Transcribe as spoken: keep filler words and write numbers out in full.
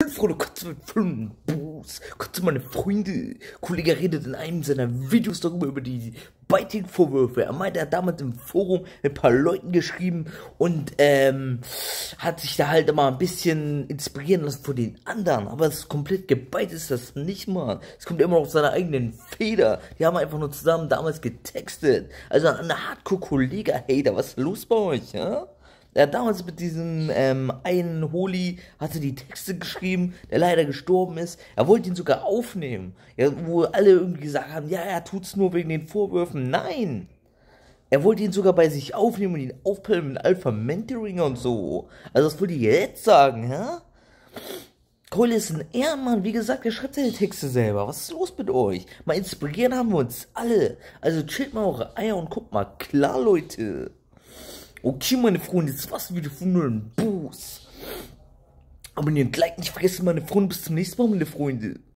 Freunde, kurz mit Filmen, Boost, kurz meine Freunde. Kollege redet in einem seiner Videos darüber, über die Biting-Vorwürfe. Er meinte, er hat damals im Forum mit ein paar Leuten geschrieben und ähm, hat sich da halt immer ein bisschen inspirieren lassen von den anderen. Aber es ist komplett gebeitet ist das nicht, Mann. Es kommt immer noch aus seiner eigenen Feder. Die haben einfach nur zusammen damals getextet. Also ein Hardcore-Kollege-Hater, was ist los bei euch, ja? Er hat damals mit diesem ähm, einen Holi, hatte die Texte geschrieben, der leider gestorben ist. Er wollte ihn sogar aufnehmen. Ja, wo alle irgendwie gesagt haben, ja, er tut's nur wegen den Vorwürfen. Nein! Er wollte ihn sogar bei sich aufnehmen und ihn aufpellen mit Alpha Mentoring und so. Also das wollte ich jetzt sagen, ja? Keule ist ein Ehrenmann, wie gesagt, er schreibt seine Texte selber. Was ist los mit euch? Mal inspirieren haben wir uns alle. Also chillt mal eure Eier und guckt mal klar, Leute. Okay, meine Freunde, das war's wieder von einem Boost. Abonnieren, liken, nicht vergessen, meine Freunde. Bis zum nächsten Mal, meine Freunde.